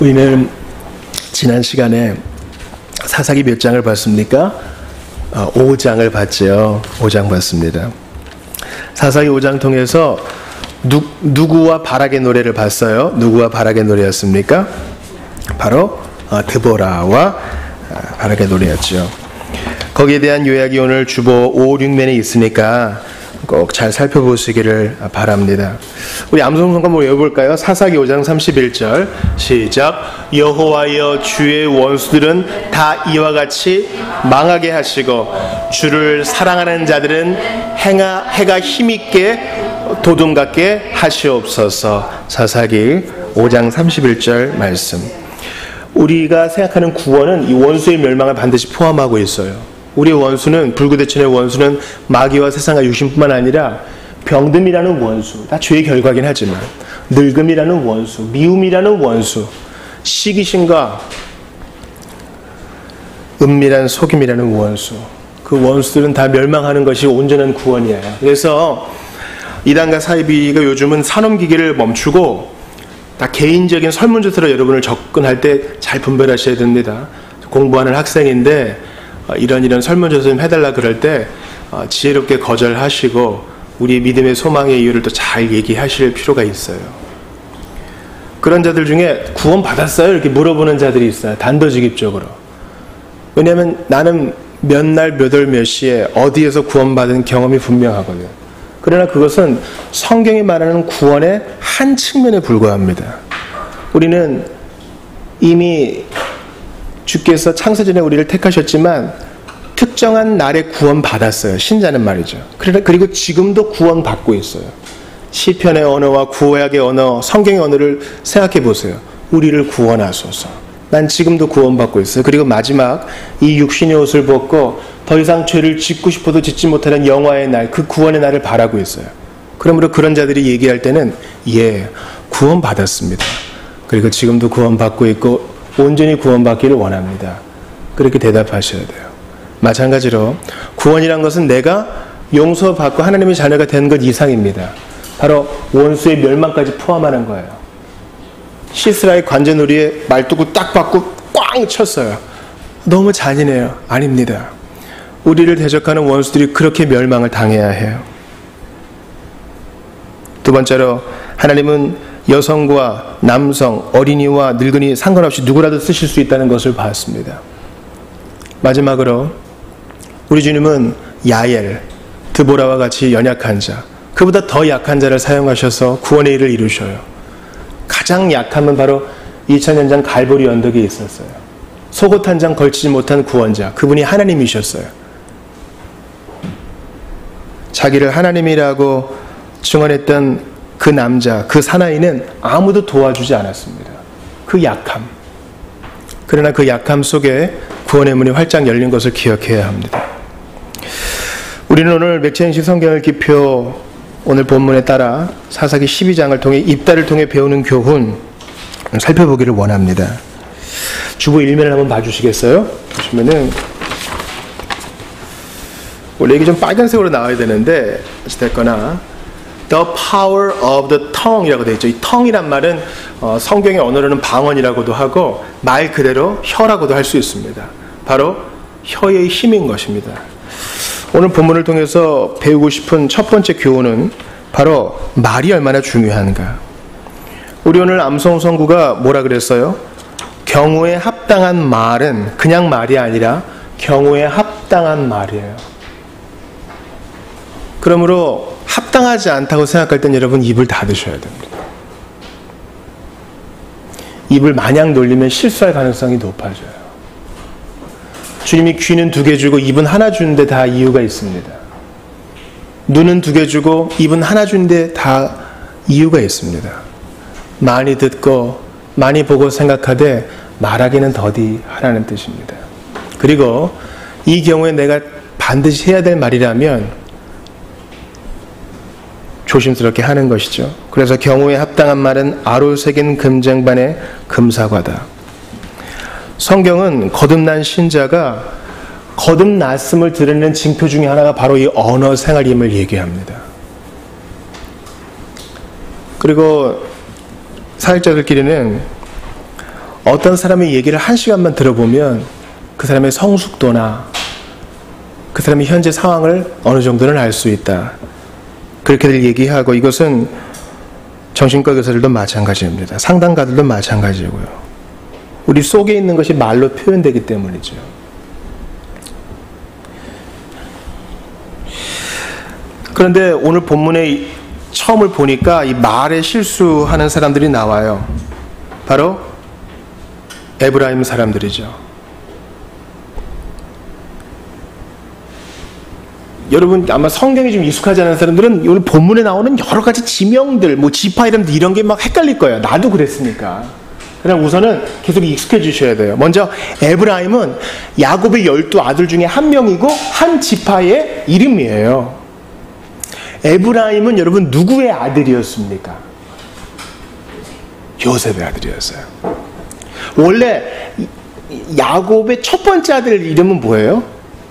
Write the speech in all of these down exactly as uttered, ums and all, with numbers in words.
우리는 지난 시간에 사사기 몇 장을 봤습니까? 어, 오 장을 봤죠. 오 장 봤습니다. 사사기 오 장 통해서 누, 누구와 바락의 노래를 봤어요? 누구와 바락의 노래였습니까? 바로 어, 드보라와 어, 바락의 노래였죠. 거기에 대한 요약이 오늘 주보 오, 육 면에 있으니까 꼭 잘 살펴보시기를 바랍니다. 우리 암송 한번 외워볼까요? 사사기 오 장 삼십일 절 시작. 여호와여 주의 원수들은 다 이와 같이 망하게 하시고 주를 사랑하는 자들은 해가, 해가 힘있게 도둠 같게 하시옵소서. 사사기 오 장 삼십일 절 말씀. 우리가 생각하는 구원은 이 원수의 멸망을 반드시 포함하고 있어요. 우리의 원수는, 불구대천의 원수는 마귀와 세상과 육신뿐만 아니라 병듦이라는 원수, 다 죄의 결과긴 하지만 늙음이라는 원수, 미움이라는 원수, 시기심과 은밀한 속임이라는 원수, 그 원수들은 다 멸망하는 것이 온전한 구원이에요. 그래서 이단과 사이비가 요즘은 산업기기를 멈추고 다 개인적인 설문조사로 여러분을 접근할 때 잘 분별하셔야 됩니다. 공부하는 학생인데 이런 이런 설문조사 좀 해달라 그럴 때 지혜롭게 거절하시고 우리 믿음의 소망의 이유를 또 잘 얘기하실 필요가 있어요. 그런 자들 중에 구원 받았어요? 이렇게 물어보는 자들이 있어요. 단도직입적으로. 왜냐하면 나는 몇 날 몇 월 몇 시에 어디에서 구원받은 경험이 분명하거든요. 그러나 그것은 성경이 말하는 구원의 한 측면에 불과합니다. 우리는 이미 주께서 창세전에 우리를 택하셨지만 특정한 날에 구원 받았어요. 신자는 말이죠. 그리고 지금도 구원 받고 있어요. 시편의 언어와 구약의 언어, 성경의 언어를 생각해 보세요. 우리를 구원하소서. 난 지금도 구원받고 있어요. 그리고 마지막 이 육신의 옷을 벗고 더 이상 죄를 짓고 싶어도 짓지 못하는 영화의 날, 그 구원의 날을 바라고 있어요. 그러므로 그런 자들이 얘기할 때는 예, 구원받았습니다. 그리고 지금도 구원받고 있고 온전히 구원받기를 원합니다. 그렇게 대답하셔야 돼요. 마찬가지로 구원이란 것은 내가 용서받고 하나님의 자녀가 되는 것 이상입니다. 바로 원수의 멸망까지 포함하는 거예요. 시스라의 관제놀이에 말뚝을 딱 받고 꽝 쳤어요. 너무 잔인해요. 아닙니다. 우리를 대적하는 원수들이 그렇게 멸망을 당해야 해요. 두 번째로 하나님은 여성과 남성, 어린이와 늙은이 상관없이 누구라도 쓰실 수 있다는 것을 봤습니다. 마지막으로 우리 주님은 야엘, 드보라와 같이 연약한 자, 그보다 더 약한 자를 사용하셔서 구원의 일을 이루셔요. 가장 약함은 바로 이천 년 전 갈보리 언덕에 있었어요. 속옷 한 장 걸치지 못한 구원자, 그분이 하나님이셨어요. 자기를 하나님이라고 증언했던 그 남자, 그 사나이는 아무도 도와주지 않았습니다. 그 약함. 그러나 그 약함 속에 구원의 문이 활짝 열린 것을 기억해야 합니다. 우리는 오늘 맥체인식 성경을 기표 오늘 본문에 따라 사사기 십이 장을 통해 입다를 통해 배우는 교훈 살펴보기를 원합니다. 주보 일 면을 한번 봐주시겠어요? 보시면은 원래 이게 좀 빨간색으로 나와야 되는데 어찌됐거나 The power of the tongue 이라고 되어 있죠. 이 tongue이란 말은 어, 성경의 언어로는 방언이라고도 하고 말 그대로 혀라고도 할 수 있습니다. 바로 혀의 힘인 것입니다. 오늘 본문을 통해서 배우고 싶은 첫 번째 교훈은 바로 말이 얼마나 중요한가. 우리 오늘 암송 선구가 뭐라 그랬어요? 경우에 합당한 말은 그냥 말이 아니라 경우에 합당한 말이에요. 그러므로 합당하지 않다고 생각할 땐 여러분 입을 닫으셔야 됩니다. 입을 마냥 놀리면 실수할 가능성이 높아져요. 주님이 귀는 두 개 주고 입은 하나 주는데 다 이유가 있습니다. 눈은 두 개 주고 입은 하나 주는데 다 이유가 있습니다. 많이 듣고 많이 보고 생각하되 말하기는 더디 하라는 뜻입니다. 그리고 이 경우에 내가 반드시 해야 될 말이라면 조심스럽게 하는 것이죠. 그래서 경우에 합당한 말은 아로 새긴 금쟁반의 금사과다. 성경은 거듭난 신자가 거듭났음을 드러내는 징표 중에 하나가 바로 이 언어 생활임을 얘기합니다. 그리고 사역자들끼리는 어떤 사람의 얘기를 한 시간만 들어보면 그 사람의 성숙도나 그 사람의 현재 상황을 어느 정도는 알 수 있다. 그렇게들 얘기하고, 이것은 정신과 의사들도 마찬가지입니다. 상담가들도 마찬가지고요. 우리 속에 있는 것이 말로 표현되기 때문이죠. 그런데 오늘 본문에 처음을 보니까 이 말에 실수하는 사람들이 나와요. 바로 에브라임 사람들이죠. 여러분 아마 성경이 좀 익숙하지 않은 사람들은 오늘 본문에 나오는 여러 가지 지명들, 뭐 지파 이름들 이런 게 막 헷갈릴 거예요. 나도 그랬으니까. 그냥 우선은 계속 익숙해지셔야 돼요. 먼저 에브라임은 야곱의 열두 아들 중에 한 명이고 한 지파의 이름이에요. 에브라임은 여러분 누구의 아들이었습니까? 요셉의 아들이었어요. 원래 야곱의 첫 번째 아들 이름은 뭐예요?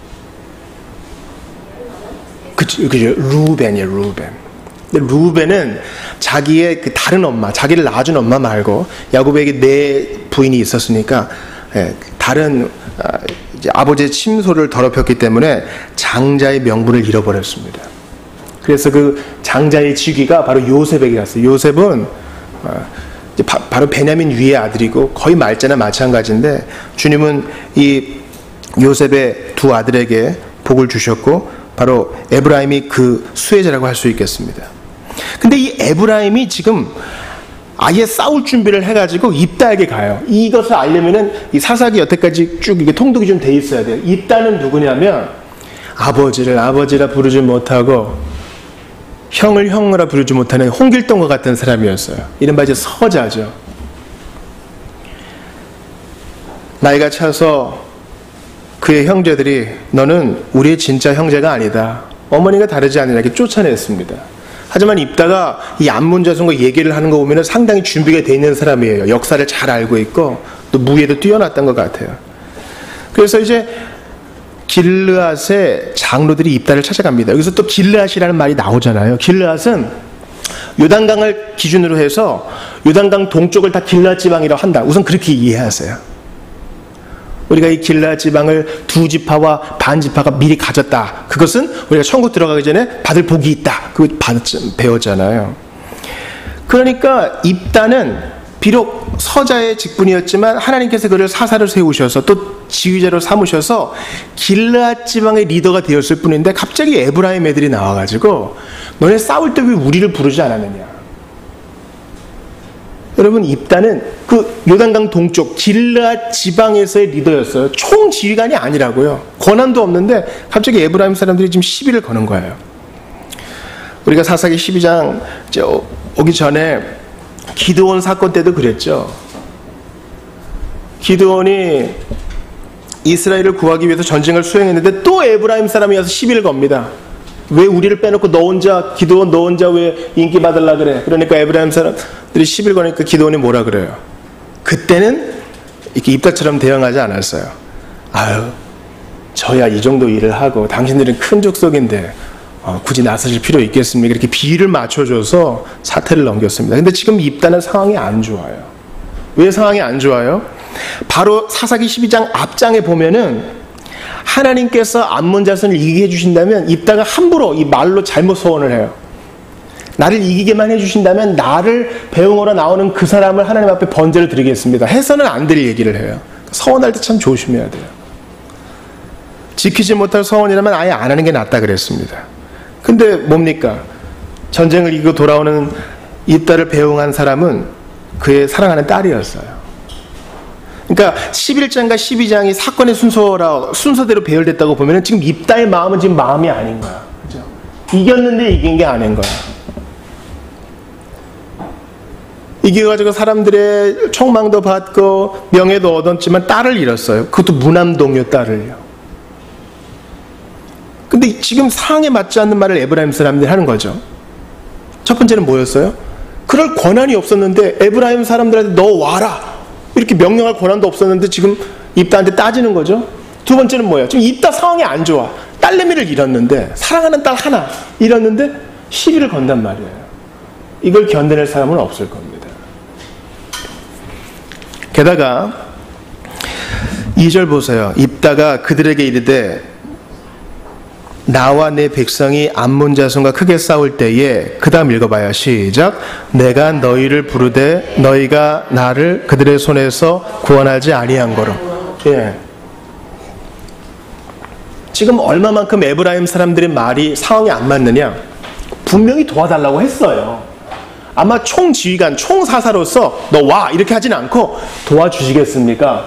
그죠, 그죠. 루벤이에요, 루벤. 근데 루벤은 자기의 그 다른 엄마, 자기를 낳아준 엄마 말고 야곱에게 네 부인이 있었으니까, 예, 다른 아, 이제 아버지의 침소를 더럽혔기 때문에 장자의 명분을 잃어버렸습니다. 그래서 그 장자의 직위가 바로 요셉에게 갔어요. 요셉은 아, 이제 바, 바로 베냐민 위의 아들이고 거의 말자나 마찬가지인데, 주님은 이 요셉의 두 아들에게 복을 주셨고 바로 에브라임이 그 수혜자라고 할 수 있겠습니다. 근데 이 에브라임이 지금 아예 싸울 준비를 해가지고 입다에게 가요. 이것을 알려면은 이 사사기 여태까지 쭉 이게 통독이 좀 돼 있어야 돼요. 입다는 누구냐면 아버지를 아버지라 부르지 못하고 형을 형으라 부르지 못하는 홍길동과 같은 사람이었어요. 이른바 이제 서자죠. 나이가 차서 그의 형제들이 너는 우리의 진짜 형제가 아니다, 어머니가 다르지 않느냐 이렇게 쫓아냈습니다. 하지만 입다가 이 암몬 자손과 얘기를 하는 거 보면 상당히 준비가 돼 있는 사람이에요. 역사를 잘 알고 있고 또 무예도 뛰어났던 것 같아요. 그래서 이제 길르앗의 장로들이 입다를 찾아갑니다. 여기서 또 길르앗이라는 말이 나오잖아요. 길르앗은 요단강을 기준으로 해서 요단강 동쪽을 다 길르앗 지방이라고 한다. 우선 그렇게 이해하세요. 우리가 이 길르앗 지방을 두 지파와 반 지파가 미리 가졌다. 그것은 우리가 천국 들어가기 전에 받을 복이 있다. 그거 배웠잖아요. 그러니까 입다는 비록 서자의 직분이었지만 하나님께서 그를 사사로 세우셔서 또 지휘자로 삼으셔서 길르앗 지방의 리더가 되었을 뿐인데, 갑자기 에브라임 애들이 나와가지고 너네 싸울 때 왜 우리를 부르지 않았느냐. 여러분 입다는 그 요단강 동쪽 길르앗 지방에서의 리더였어요. 총지휘관이 아니라고요. 권한도 없는데 갑자기 에브라임 사람들이 지금 시비를 거는 거예요. 우리가 사사기 십이 장 오기 전에 기드온 사건 때도 그랬죠. 기드온이 이스라엘을 구하기 위해서 전쟁을 수행했는데 또 에브라임 사람이 와서 시비를 겁니다. 왜 우리를 빼놓고 너 혼자, 기드온 너 혼자 왜 인기 받으려 그래? 그러니까 에브라임 사람들이 시비를 거니까 기드온이 뭐라 그래요? 그때는 이렇게 입다처럼 대응하지 않았어요. 아유, 저야 이 정도 일을 하고 당신들은 큰 족속인데 어, 굳이 나서실 필요 있겠습니까? 이렇게 비를 맞춰줘서 사태를 넘겼습니다. 근데 지금 입다는 상황이 안 좋아요. 왜 상황이 안 좋아요? 바로 사사기 십이 장 앞장에 보면은 하나님께서 암몬 자손을 이기게 해주신다면 입다가 함부로 이 말로 잘못 소원을 해요. 나를 이기게만 해주신다면 나를 배웅하러 나오는 그 사람을 하나님 앞에 번제를 드리겠습니다 해서는 안 될 얘기를 해요. 서원할 때 참 조심해야 돼요. 지키지 못할 서원이라면 아예 안 하는 게 낫다 그랬습니다. 근데 뭡니까? 전쟁을 이기고 돌아오는 입다를 배웅한 사람은 그의 사랑하는 딸이었어요. 그러니까 십일 장과 십이 장이 사건의 순서라, 순서대로 배열됐다고 보면 지금 입다의 마음은 지금 마음이 아닌 거야. 그죠? 이겼는데 이긴 게 아닌 거야. 이겨가지고 사람들의 총망도 받고 명예도 얻었지만 딸을 잃었어요. 그것도 무남동요 딸을요. 근데 지금 상황에 맞지 않는 말을 에브라임 사람들이 하는 거죠. 첫 번째는 뭐였어요? 그럴 권한이 없었는데 에브라임 사람들한테 너 와라 이렇게 명령할 권한도 없었는데 지금 입다한테 따지는 거죠. 두 번째는 뭐예요? 지금 입다 상황이 안 좋아. 딸내미를 잃었는데, 사랑하는 딸 하나 잃었는데 시비를 건단 말이에요. 이걸 견뎌낼 사람은 없을 겁니다. 게다가 이 절 보세요. 입다가 그들에게 이르되 나와 내 백성이 암몬 자손과 크게 싸울 때에, 그 다음 읽어봐요. 시작. 내가 너희를 부르되 너희가 나를 그들의 손에서 구원하지 아니한 거로. 예. 지금 얼마만큼 에브라임 사람들의 말이 상황이 안 맞느냐? 분명히 도와달라고 했어요. 아마 총지휘관, 총사사로서 너 와 이렇게 하진 않고 도와주시겠습니까?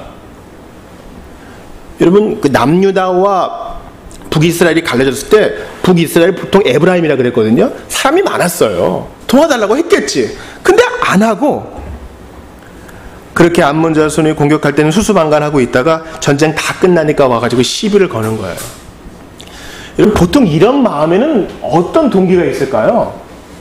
여러분, 그 남유다와 북이스라엘이 갈라졌을 때 북이스라엘 보통 에브라임이라 그랬거든요. 사람이 많았어요. 도와달라고 했겠지. 근데 안 하고 그렇게 암몬 자손이 공격할 때는 수수방관하고 있다가 전쟁 다 끝나니까 와가지고 시비를 거는 거예요. 여러분, 보통 이런 마음에는 어떤 동기가 있을까요?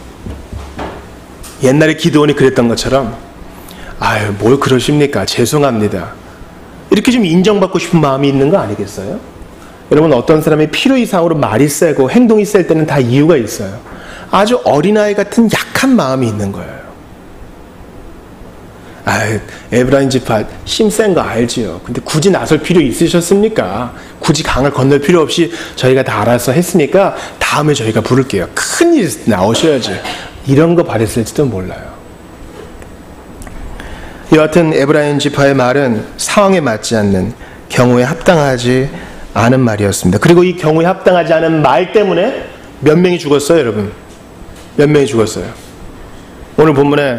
옛날에 기드온이 그랬던 것처럼 아유 뭘 그러십니까? 죄송합니다. 이렇게 좀 인정받고 싶은 마음이 있는 거 아니겠어요? 여러분, 어떤 사람이 필요 이상으로 말이 세고 행동이 셀 때는 다 이유가 있어요. 아주 어린아이 같은 약한 마음이 있는 거예요. 아유, 에브라임 지파 힘 센 거 알지요. 근데 굳이 나설 필요 있으셨습니까? 굳이 강을 건널 필요 없이 저희가 다 알아서 했으니까 다음에 저희가 부를게요. 큰일 나오셔야지. 이런 거 바랬을지도 몰라요. 여하튼 에브라임 지파의 말은 상황에 맞지 않는, 경우에 합당하지 않은 말이었습니다. 그리고 이 경우에 합당하지 않은 말 때문에 몇 명이 죽었어요, 여러분? 몇 명이 죽었어요? 오늘 본문에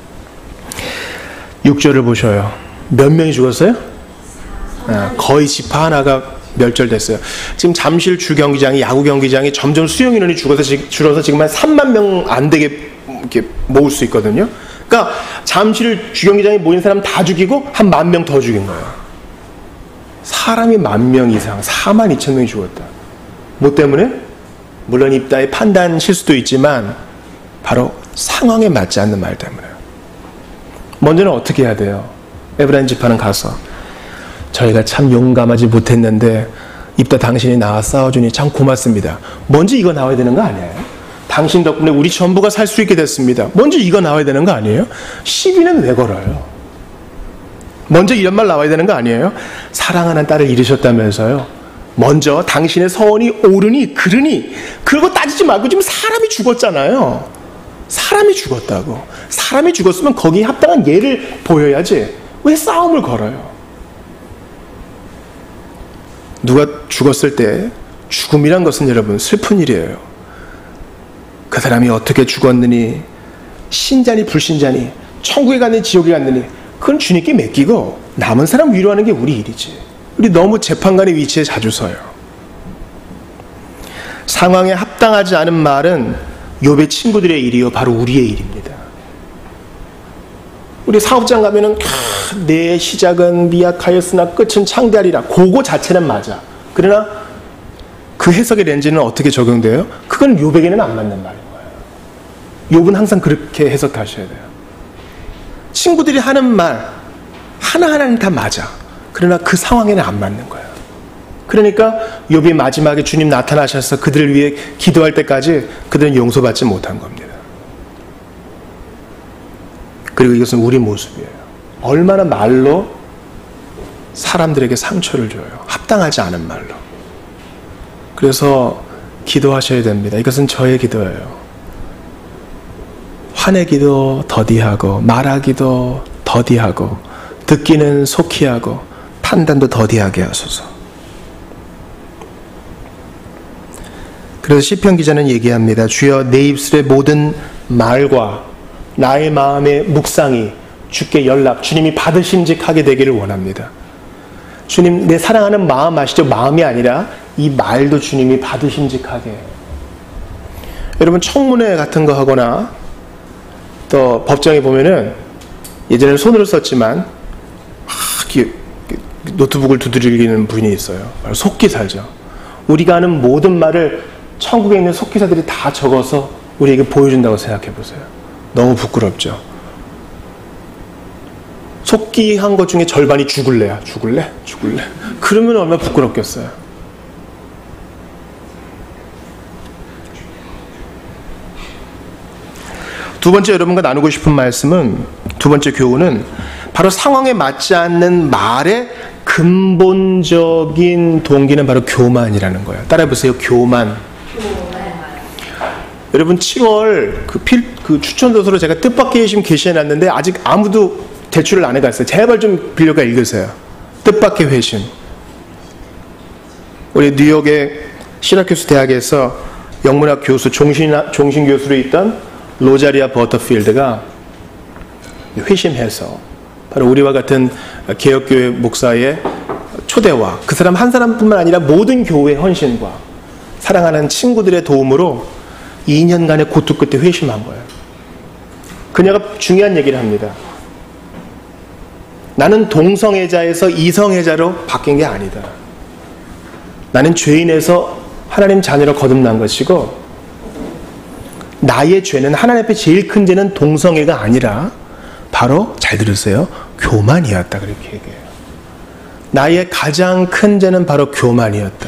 육 절을 보셔요. 몇 명이 죽었어요? 아, 거의 지파 하나가 멸절됐어요. 지금 잠실 주 경기장이, 야구 경기장이 점점 수용 인원이 줄어서, 줄어서 지금 한 삼만 명 안 되게 이렇게 모을 수 있거든요. 그러니까 잠실 주 경기장에 모인 사람 다 죽이고 한 만 명 더 죽인 거예요. 사람이 만 명 이상, 사만 이천 명이 죽었다. 뭐 때문에? 물론 입다의 판단 실수도 있지만 바로 상황에 맞지 않는 말 때문에. 먼저는 어떻게 해야 돼요? 에브라임 지파는 가서 저희가 참 용감하지 못했는데 입다 당신이 나와 싸워주니 참 고맙습니다. 먼저 이거 나와야 되는 거 아니에요? 당신 덕분에 우리 전부가 살 수 있게 됐습니다. 먼저 이거 나와야 되는 거 아니에요? 시비는 왜 걸어요? 먼저 이런 말 나와야 되는 거 아니에요? 사랑하는 딸을 잃으셨다면서요. 먼저 당신의 서원이 옳으니 그르니, 그러고 따지지 말고 지금 사람이 죽었잖아요. 사람이 죽었다고. 사람이 죽었으면 거기에 합당한 예를 보여야지. 왜 싸움을 걸어요? 누가 죽었을 때 죽음이란 것은 여러분 슬픈 일이에요. 그 사람이 어떻게 죽었느니, 신자니 불신자니, 천국에 갔느니 지옥에 갔느니, 그건 주님께 맡기고 남은 사람 위로하는 게 우리 일이지. 우리 너무 재판관의 위치에 자주 서요. 상황에 합당하지 않은 말은 욥의 친구들의 일이요, 바로 우리의 일입니다. 우리 사업장 가면은 아, 내 시작은 미약하였으나 끝은 창대하리라. 그거 자체는 맞아. 그러나 그 해석의 렌즈는 어떻게 적용돼요? 그건 욥에게는 안 맞는 말인 거예요. 욥은 항상 그렇게 해석하셔야 돼요. 친구들이 하는 말 하나하나는 다 맞아. 그러나 그 상황에는 안 맞는 거예요. 그러니까 욥이 마지막에 주님 나타나셔서 그들을 위해 기도할 때까지 그들은 용서받지 못한 겁니다. 그리고 이것은 우리 모습이에요. 얼마나 말로 사람들에게 상처를 줘요. 합당하지 않은 말로. 그래서 기도하셔야 됩니다. 이것은 저의 기도예요. 화내기도 더디하고, 말하기도 더디하고, 듣기는 속히 하고, 판단도 더디하게 하소서. 그래서 시편 기자는 얘기합니다. 주여, 내 입술의 모든 말과 나의 마음의 묵상이 주께 연락, 주님이 받으심직하게 되기를 원합니다. 주님, 내 사랑하는 마음 아시죠? 마음이 아니라 이 말도 주님이 받으심직하게. 여러분, 청문회 같은 거 하거나 또 법정에 보면은 예전에는 손으로 썼지만 노트북을 두드리는 분이 있어요. 바로 속기사죠. 우리가 하는 모든 말을 천국에 있는 속기사들이 다 적어서 우리에게 보여준다고 생각해 보세요. 너무 부끄럽죠. 속기한 것 중에 절반이 죽을래야. 죽을래? 죽을래? 그러면 얼마나 부끄럽겠어요. 두 번째 여러분과 나누고 싶은 말씀은 두 번째 교훈은 바로 상황에 맞지 않는 말의 근본적인 동기는 바로 교만이라는 거예요. 따라해보세요. 교만. 여러분 칠월 그, 필, 그 추천도서로 제가 뜻밖의 회심 게시해놨는데 아직 아무도 제출을 안 해갔어요. 제발 좀 빌려가 읽으세요. 뜻밖의 회심. 우리 뉴욕의 시라큐스 대학에서 영문학 교수, 종신, 종신 교수로 있던 로자리아 버터필드가 회심해서 바로 우리와 같은 개혁교회 목사의 초대와 그 사람 한 사람뿐만 아니라 모든 교회의 헌신과 사랑하는 친구들의 도움으로 이 년간의 고통 끝에 회심한 거예요. 그녀가 중요한 얘기를 합니다. 나는 동성애자에서 이성애자로 바뀐 게 아니다. 나는 죄인에서 하나님 자녀로 거듭난 것이고 나의 죄는 하나님 앞에 제일 큰 죄는 동성애가 아니라 바로 잘 들으세요. 교만이었다. 그렇게 얘기해요. 나의 가장 큰 죄는 바로 교만이었다.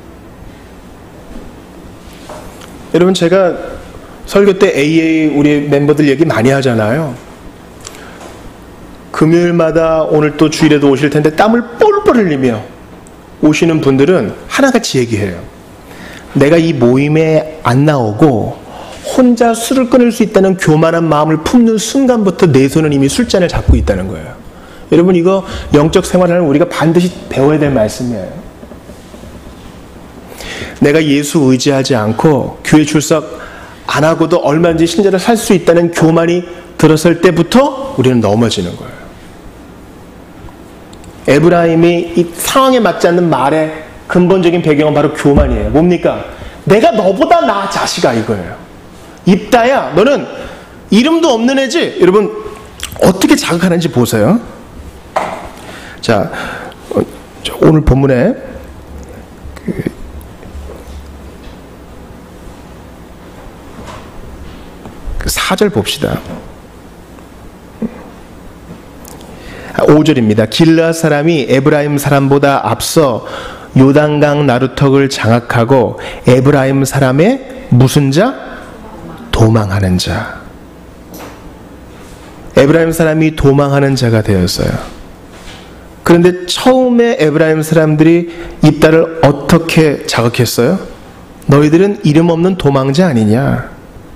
여러분 제가 설교 때 에이에이 우리 멤버들 얘기 많이 하잖아요. 금요일마다 오늘 또 주일에도 오실 텐데 땀을 뻘뻘 흘리며 오시는 분들은 하나같이 얘기해요. 내가 이 모임에 안 나오고 혼자 술을 끊을 수 있다는 교만한 마음을 품는 순간부터 내 손은 이미 술잔을 잡고 있다는 거예요. 여러분 이거 영적 생활을 우리가 반드시 배워야 될 말씀이에요. 내가 예수 의지하지 않고 교회 출석 안 하고도 얼마든지 신자를 살 수 있다는 교만이 들었을 때부터 우리는 넘어지는 거예요. 에브라임이 이 상황에 맞지 않는 말의 근본적인 배경은 바로 교만이에요. 뭡니까? 내가 너보다 나 자식아 이거예요. 입다야 너는 이름도 없는 애지. 여러분 어떻게 자극하는지 보세요. 자 오늘 본문에 그 사 절 봅시다. 오 절입니다. 길르앗 사람이 에브라임 사람보다 앞서 요단강 나루턱을 장악하고 에브라임 사람의 무슨 자? 도망하는 자. 에브라임 사람이 도망하는 자가 되었어요. 그런데 처음에 에브라임 사람들이 입다를 어떻게 자극했어요? 너희들은 이름 없는 도망자 아니냐?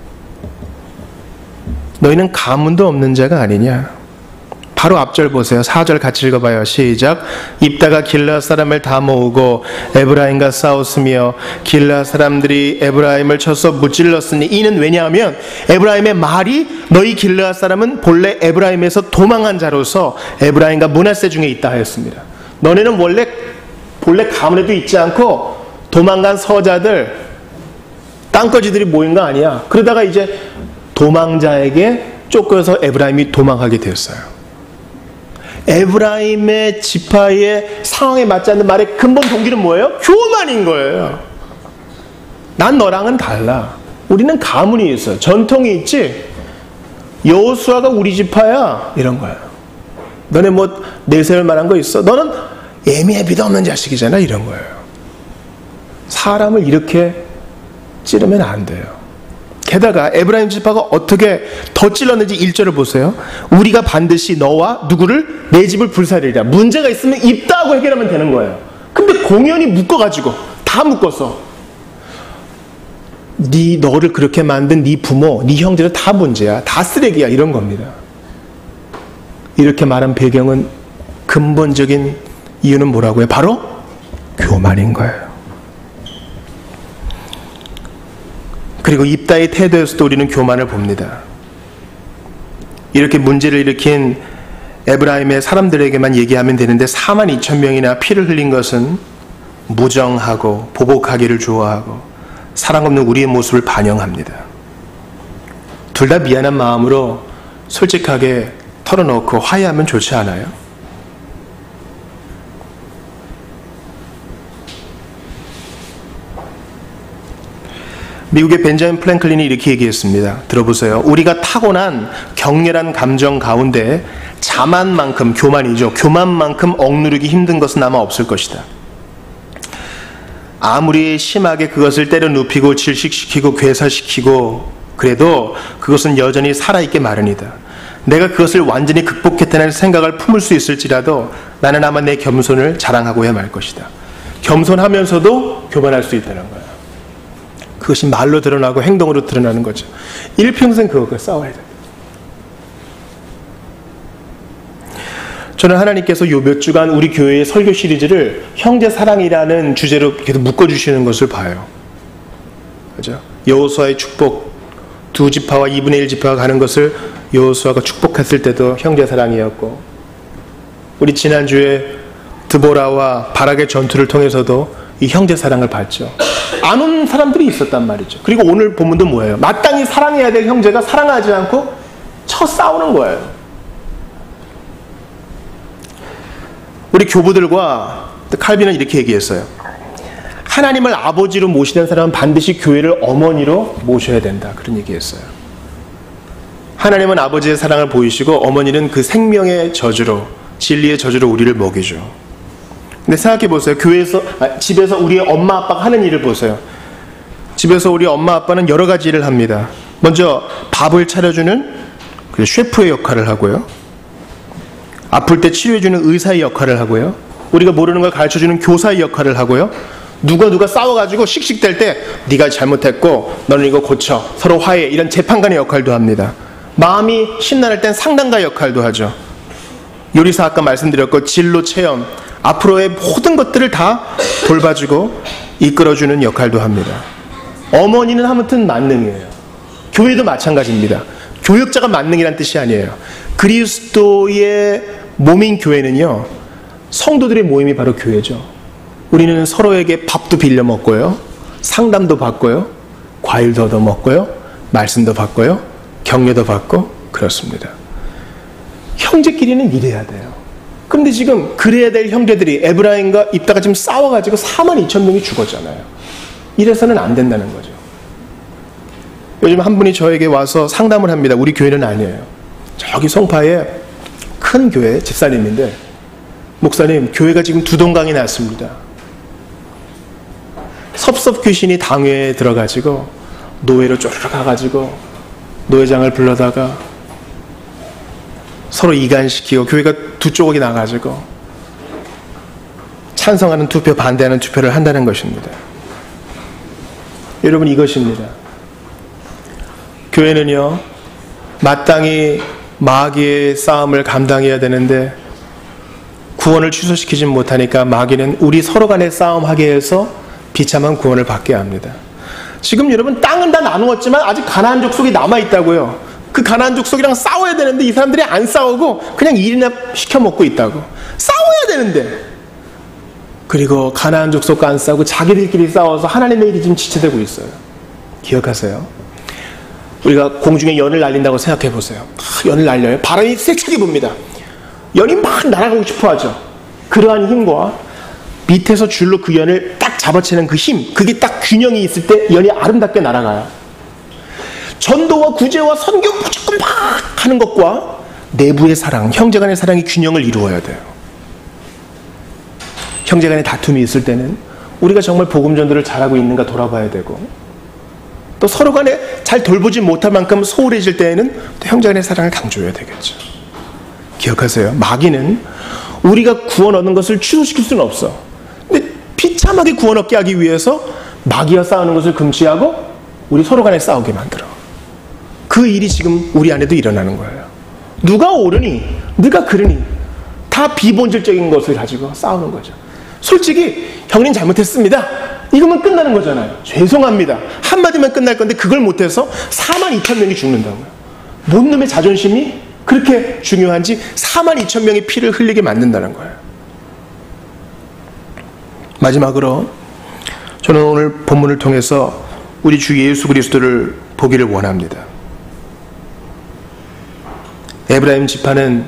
너희는 가문도 없는 자가 아니냐? 바로 앞절 보세요. 사 절 같이 읽어봐요. 시작. 입다가 길르앗 사람을 다 모으고 에브라임과 싸웠으며 길르앗 사람들이 에브라임을 쳐서 무찔렀으니 이는 왜냐하면 에브라임의 말이 너희 길르앗 사람은 본래 에브라임에서 도망한 자로서 에브라임과 므낫세 중에 있다 하였습니다. 너네는 원래 본래 가문에도 있지 않고 도망간 서자들 땅거지들이 모인 거 아니야. 그러다가 이제 도망자에게 쫓겨서 에브라임이 도망하게 되었어요. 에브라임의 지파의 상황에 맞지 않는 말의 근본 동기는 뭐예요? 교만인 거예요. 난 너랑은 달라. 우리는 가문이 있어. 전통이 있지. 여호수아가 우리 지파야. 이런 거예요. 너네 뭐 내세울 만한 거 있어? 너는 예미예비도 없는 자식이잖아. 이런 거예요. 사람을 이렇게 찌르면 안 돼요. 게다가 에브라임 지파가 어떻게 더 찔렀는지 일 절을 보세요. 우리가 반드시 너와 누구를 내 집을 불사르리라. 문제가 있으면 입다하고 해결하면 되는 거예요. 근데 공연히 묶어가지고 다 묶었어. 네 너를 그렇게 만든 네 부모, 네 형제들 다 문제야. 다 쓰레기야. 이런 겁니다. 이렇게 말한 배경은 근본적인 이유는 뭐라고요? 바로 교만인 거예요. 그리고 입다의 태도에서도 우리는 교만을 봅니다. 이렇게 문제를 일으킨 에브라임의 사람들에게만 얘기하면 되는데 사만 이천 명이나 피를 흘린 것은 무정하고 보복하기를 좋아하고 사랑 없는 우리의 모습을 반영합니다. 둘 다 미안한 마음으로 솔직하게 털어놓고 화해하면 좋지 않아요? 미국의 벤자민 프랭클린이 이렇게 얘기했습니다. 들어보세요. 우리가 타고난 격렬한 감정 가운데 자만만큼, 교만이죠. 교만만큼 억누르기 힘든 것은 아마 없을 것이다. 아무리 심하게 그것을 때려 눕히고 질식시키고 괴사시키고 그래도 그것은 여전히 살아있게 마련이다. 내가 그것을 완전히 극복했다는 생각을 품을 수 있을지라도 나는 아마 내 겸손을 자랑하고야 말 것이다. 겸손하면서도 교만할 수 있다는 거야. 그것이 말로 드러나고 행동으로 드러나는 거죠. 일평생 그것과 싸워야 돼. 저는 하나님께서 요 몇 주간 우리 교회의 설교 시리즈를 형제 사랑이라는 주제로 계속 묶어주시는 것을 봐요. 그죠? 여호수아의 축복, 두 지파와 이분의 일 지파가 가는 것을 여호수아가 축복했을 때도 형제 사랑이었고, 우리 지난주에 드보라와 바락의 전투를 통해서도 이 형제 사랑을 봤죠. 안 온 사람들이 있었단 말이죠. 그리고 오늘 본문도 뭐예요? 마땅히 사랑해야 될 형제가 사랑하지 않고 쳐 싸우는 거예요. 우리 교부들과 칼빈은 이렇게 얘기했어요. 하나님을 아버지로 모시는 사람은 반드시 교회를 어머니로 모셔야 된다. 그런 얘기했어요. 하나님은 아버지의 사랑을 보이시고 어머니는 그 생명의 저주로, 진리의 저주로 우리를 먹이죠. 근데 생각해 보세요. 교회에서, 아, 집에서 우리 엄마 아빠가 하는 일을 보세요. 집에서 우리 엄마 아빠는 여러 가지 일을 합니다. 먼저 밥을 차려주는 그 셰프의 역할을 하고요. 아플 때 치료해주는 의사의 역할을 하고요. 우리가 모르는 걸 가르쳐주는 교사의 역할을 하고요. 누가 누가 싸워가지고 씩씩댈 때 네가 잘못했고 너는 이거 고쳐, 서로 화해, 이런 재판관의 역할도 합니다. 마음이 심란할 땐 상담가 역할도 하죠. 요리사 아까 말씀드렸고 진로 체험, 앞으로의 모든 것들을 다 돌봐주고 이끌어주는 역할도 합니다. 어머니는 아무튼 만능이에요. 교회도 마찬가지입니다. 교역자가 만능이란 뜻이 아니에요. 그리스도의 몸인 교회는요, 성도들의 모임이 바로 교회죠. 우리는 서로에게 밥도 빌려 먹고요, 상담도 받고요, 과일도 얻어 먹고요, 말씀도 받고요, 격려도 받고 그렇습니다. 형제끼리는 이래야 돼요. 그런데 지금 그래야 될 형제들이 에브라임과 입다가 지금 싸워가지고 사만 이천 명이 죽었잖아요. 이래서는 안 된다는 거죠. 요즘 한 분이 저에게 와서 상담을 합니다. 우리 교회는 아니에요. 저기 송파에 큰 교회 집사님인데, 목사님, 교회가 지금 두 동강이 났습니다. 섭섭 귀신이 당회에 들어가지고 노예로 쫄르 가가지고 노회장을 불러다가 서로 이간시키고 교회가 두 쪽이 나가지고 찬성하는 투표, 반대하는 투표를 한다는 것입니다. 여러분, 이것입니다. 교회는요, 마땅히 마귀의 싸움을 감당해야 되는데 구원을 취소시키지 못하니까 마귀는 우리 서로 간에 싸움하게 해서 비참한 구원을 받게 합니다. 지금 여러분, 땅은 다 나누었지만 아직 가나안 족속이 남아있다고요. 그 가나안 족속이랑 싸워야 되는데 이 사람들이 안 싸우고 그냥 일이나 시켜 먹고 있다고. 싸워야 되는데. 그리고 가나안 족속과 안 싸우고 자기들끼리 싸워서 하나님의 일이 지금 지체되고 있어요. 기억하세요. 우리가 공중에 연을 날린다고 생각해 보세요. 아, 연을 날려요. 바람이 세차게 붑니다. 연이 막 날아가고 싶어 하죠. 그러한 힘과 밑에서 줄로 그 연을 딱 잡아채는 그 힘, 그게 딱 균형이 있을 때 연이 아름답게 날아가요. 전도와 구제와 선교 무조건 막 하는 것과 내부의 사랑, 형제간의 사랑이 균형을 이루어야 돼요. 형제간의 다툼이 있을 때는 우리가 정말 복음 전도를 잘하고 있는가 돌아봐야 되고, 또 서로 간에 잘 돌보지 못할 만큼 소홀해질 때에는 또 형제간의 사랑을 강조해야 되겠죠. 기억하세요. 마귀는 우리가 구원 얻는 것을 취소시킬 수는 없어. 근데 비참하게 구원 얻게 하기 위해서 마귀와 싸우는 것을 금지하고 우리 서로 간에 싸우게 만들어. 그 일이 지금 우리 안에도 일어나는 거예요. 누가 옳으니 누가 그르니 다 비본질적인 것을 가지고 싸우는 거죠. 솔직히 형님 잘못했습니다, 이거면 끝나는 거잖아요. 죄송합니다 한마디면 끝날 건데 그걸 못해서 사만 이천 명이 죽는다고요. 뭔 놈의 자존심이 그렇게 중요한지 사만 이천 명의 피를 흘리게 만든다는 거예요. 마지막으로 저는 오늘 본문을 통해서 우리 주 예수 그리스도를 보기를 원합니다. 에브라임 지파는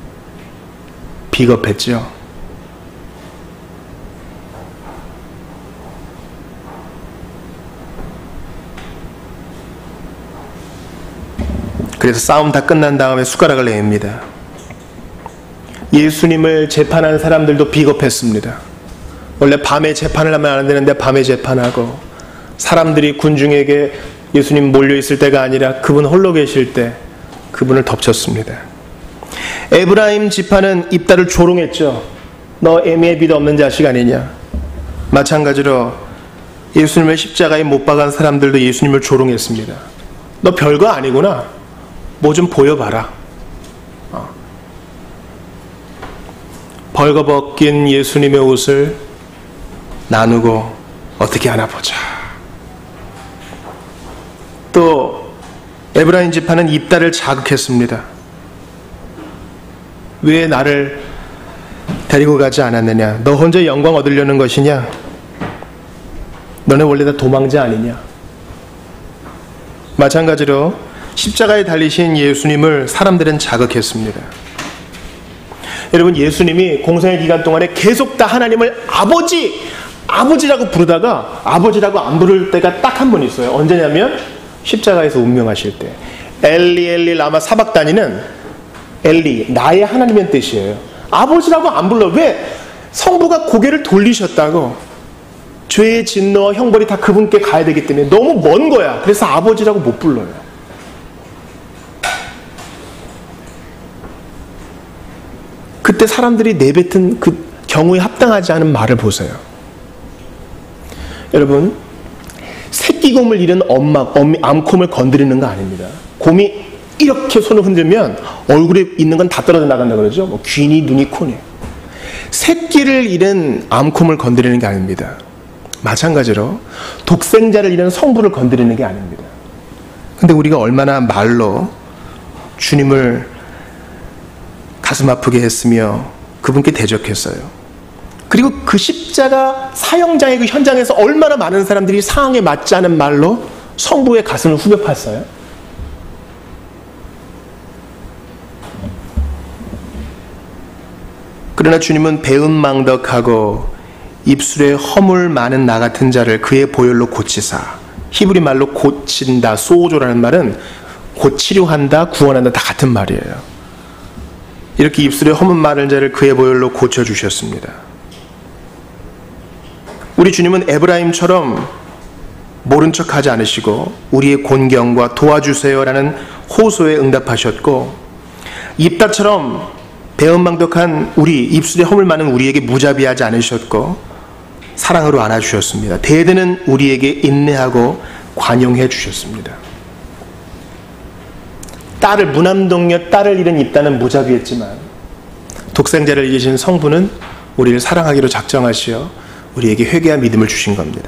비겁했죠. 그래서 싸움 다 끝난 다음에 숟가락을 내밉니다. 예수님을 재판한 사람들도 비겁했습니다. 원래 밤에 재판을 하면 안 되는데 밤에 재판하고, 사람들이 군중에게 예수님 몰려있을 때가 아니라 그분 홀로 계실 때 그분을 덮쳤습니다. 에브라임 지파는 입다를 조롱했죠. 너 애미의 비도 없는 자식 아니냐. 마찬가지로 예수님을 십자가에 못 박은 사람들도 예수님을 조롱했습니다. 너 별거 아니구나. 뭐 좀 보여봐라. 어. 벌거벗긴 예수님의 옷을 나누고 어떻게 하나 보자. 또 에브라임 지파는 입다를 자극했습니다. 왜 나를 데리고 가지 않았느냐. 너 혼자 영광 얻으려는 것이냐. 너네 원래 다 도망자 아니냐. 마찬가지로 십자가에 달리신 예수님을 사람들은 자극했습니다. 여러분, 예수님이 공생의 기간 동안에 계속 다 하나님을 아버지, 아버지라고 부르다가 아버지라고 안 부를 때가 딱 한 번 있어요. 언제냐면 십자가에서 운명하실 때. 엘리 엘리 라마 사박다니는 엘리, 나의 하나님의 뜻이에요. 아버지라고 안 불러. 왜? 성부가 고개를 돌리셨다고. 죄의 진노와 형벌이 다 그분께 가야 되기 때문에 너무 먼 거야. 그래서 아버지라고 못 불러요. 그때 사람들이 내뱉은 그 경우에 합당하지 않은 말을 보세요. 여러분, 새끼 곰을 잃은 엄마, 암콤을 건드리는 거 아닙니다. 곰이 이렇게 손을 흔들면 얼굴에 있는 건 다 떨어져 나간다 그러죠. 뭐 귀니, 눈이, 코니. 새끼를 잃은 암콤을 건드리는 게 아닙니다. 마찬가지로 독생자를 잃은 성부를 건드리는 게 아닙니다. 근데 우리가 얼마나 말로 주님을 가슴 아프게 했으며 그분께 대적했어요. 그리고 그 십자가 사형장의 그 현장에서 얼마나 많은 사람들이 상황에 맞지 않은 말로 성부의 가슴을 후벼 팠어요. 그러나 주님은 배은망덕하고 입술에 허물 많은 나 같은 자를 그의 보혈로 고치사. 히브리 말로 고친다, 소조라는 말은 고치료한다, 구원한다 다 같은 말이에요. 이렇게 입술에 허물 많은 자를 그의 보혈로 고쳐주셨습니다. 우리 주님은 에브라임처럼 모른 척하지 않으시고 우리의 곤경과 도와주세요라는 호소에 응답하셨고, 입다처럼 배은망덕한 우리, 입술에 허물 많은 우리에게 무자비하지 않으셨고 사랑으로 안아주셨습니다. 대드는 우리에게 인내하고 관용해 주셨습니다. 딸을, 무남동녀 딸을 잃은 입다는 무자비했지만 독생자를 이기신 성부는 우리를 사랑하기로 작정하시어 우리에게 회개와 믿음을 주신 겁니다.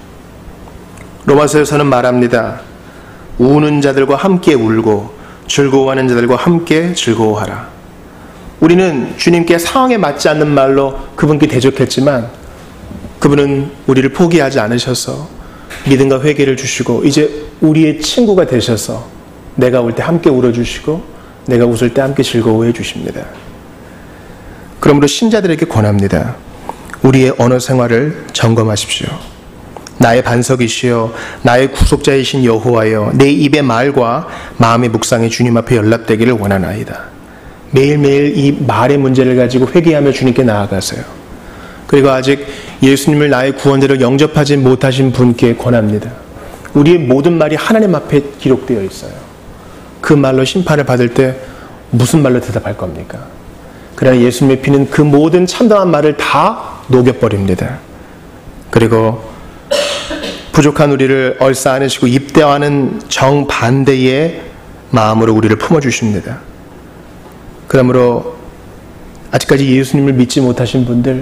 로마서에서는 말합니다. 우는 자들과 함께 울고 즐거워하는 자들과 함께 즐거워하라. 우리는 주님께 상황에 맞지 않는 말로 그분께 대적했지만 그분은 우리를 포기하지 않으셔서 믿음과 회개를 주시고 이제 우리의 친구가 되셔서 내가 울 때 함께 울어주시고 내가 웃을 때 함께 즐거워해 주십니다. 그러므로 신자들에게 권합니다. 우리의 언어 생활을 점검하십시오. 나의 반석이시여 나의 구속자이신 여호와여, 내 입의 말과 마음의 묵상이 주님 앞에 연락되기를 원하나이다. 매일매일 이 말의 문제를 가지고 회개하며 주님께 나아가세요. 그리고 아직 예수님을 나의 구원자로 영접하지 못하신 분께 권합니다. 우리의 모든 말이 하나님 앞에 기록되어 있어요. 그 말로 심판을 받을 때 무슨 말로 대답할 겁니까? 그러나 예수님의 피는 그 모든 참담한 말을 다 녹여버립니다. 그리고 부족한 우리를 얼싸 안으시고 입대하는 정반대의 마음으로 우리를 품어주십니다. 그러므로 아직까지 예수님을 믿지 못하신 분들,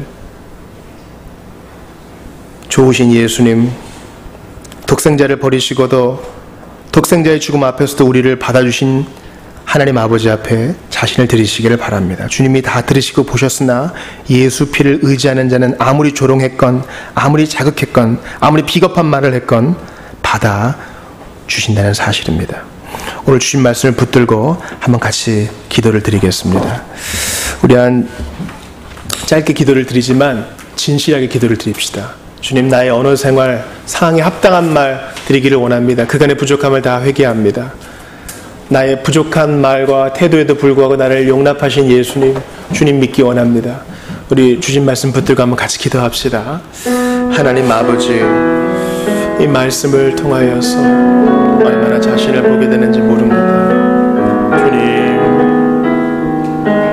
좋으신 예수님, 독생자를 버리시고도 독생자의 죽음 앞에서도 우리를 받아주신 하나님 아버지 앞에 자신을 드리시기를 바랍니다. 주님이 다 들으시고 보셨으나 예수 피를 의지하는 자는 아무리 조롱했건 아무리 자극했건 아무리 비겁한 말을 했건 받아주신다는 사실입니다. 오늘 주신 말씀을 붙들고 한번 같이 기도를 드리겠습니다. 우리 한 짧게 기도를 드리지만 진실하게 기도를 드립시다. 주님, 나의 언어 생활, 상황에 합당한 말 드리기를 원합니다. 그간의 부족함을 다 회개합니다. 나의 부족한 말과 태도에도 불구하고 나를 용납하신 예수님, 주님 믿기 원합니다. 우리 주신 말씀 붙들고 한번 같이 기도합시다. 하나님 아버지, 이 말씀을 통하여서 얼마나 자신을 보게 되는지 모릅니다. 주님,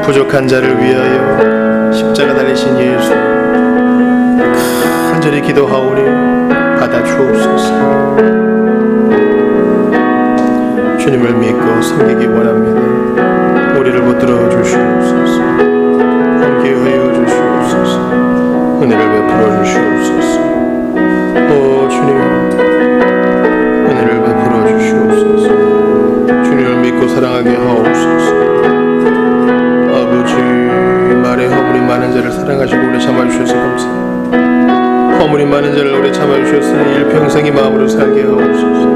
부족한 자를 위하여 십자가 달리신 예수 간절히 기도하오니 받아 주옵소서. 주님을 믿고 섬기기 원합니다. 우리를 붙들어 주시옵소서. 함께 하여 주시옵소서. 은혜를 베풀어 주시옵소서. 오 주님, 은혜를 베풀어 주시옵소서. 주님을 믿고 사랑하게 하옵소서. 아버지, 말에 허물이 많은 자를 사랑하시고 오래 참아주셔서 감사합니다. 허물이 많은 자를 오래 참아주셨으니 일평생이 마음으로 살게 하옵소서.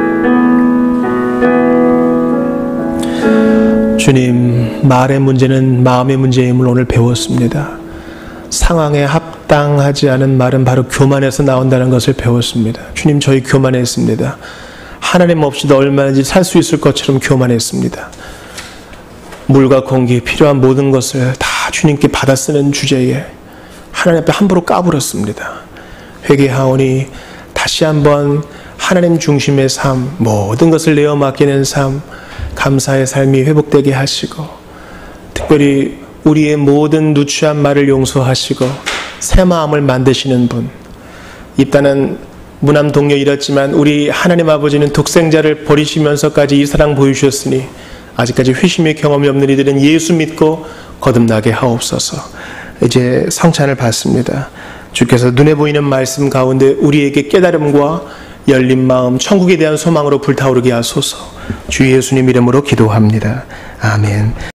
주님, 말의 문제는 마음의 문제임을 오늘 배웠습니다. 상황에 합당하지 않은 말은 바로 교만에서 나온다는 것을 배웠습니다. 주님, 저희 교만했습니다. 하나님 없이도 얼마든지 살 수 있을 것처럼 교만했습니다. 물과 공기, 필요한 모든 것을 다 주님께 받아 쓰는 주제에 하나님 앞에 함부로 까불었습니다. 회개하오니 다시 한번 하나님 중심의 삶, 모든 것을 내어 맡기는 삶, 감사의 삶이 회복되게 하시고, 특별히 우리의 모든 누추한 말을 용서하시고 새 마음을 만드시는 분, 입단은 무남 동료 잃었지만 우리 하나님 아버지는 독생자를 버리시면서까지 이 사랑 보여주셨으니 아직까지 회심의 경험이 없는 이들은 예수 믿고 거듭나게 하옵소서. 이제 성찬을 받습니다. 주께서 눈에 보이는 말씀 가운데 우리에게 깨달음과 열린 마음, 천국에 대한 소망으로 불타오르게 하소서. 주 예수님 이름으로 기도합니다. 아멘.